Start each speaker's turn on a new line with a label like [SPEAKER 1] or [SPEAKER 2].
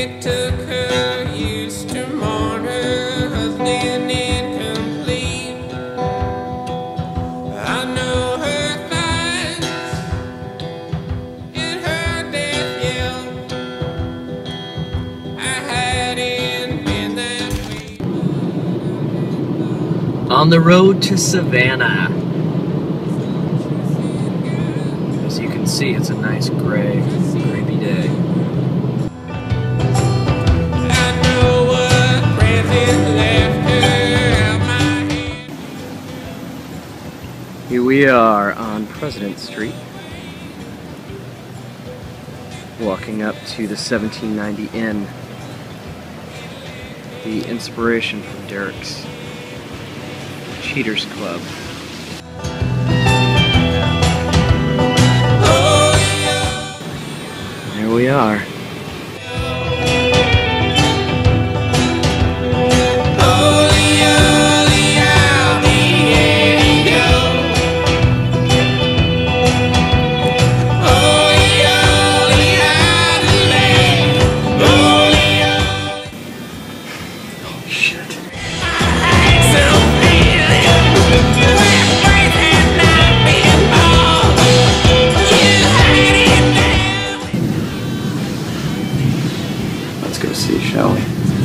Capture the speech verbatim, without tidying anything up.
[SPEAKER 1] it took her years to mourn her husband incomplete. I know her thighs and her death yell. I hadn't been that way.
[SPEAKER 2] On the road to Savannah. As you can see, it's a nice gray, grapey day. Here we are on President Street, walking up to the seventeen ninety Inn, the inspiration from Derek's Cheaters Club. There we are. Let's go see, shall we?